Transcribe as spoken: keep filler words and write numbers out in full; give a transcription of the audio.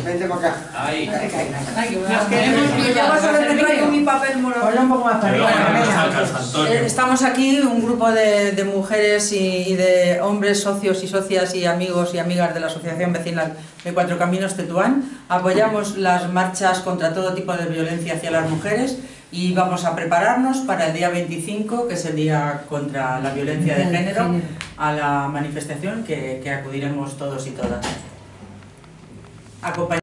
vente para acá. Ahí. Nos queremos. Yo vas a ver que traigo mi papel morado. Ponlo un poco más para arriba. Estamos aquí, un grupo de, de mujeres y, y de hombres, socios y socias y amigos y amigas de la Asociación Vecinal de Cuatro Caminos Tetuán. Apoyamos las marchas contra todo tipo de violencia hacia las mujeres y vamos a prepararnos para el día veinticinco, que es el día contra la violencia de género, a la manifestación que, que acudiremos todos y todas. Acompañ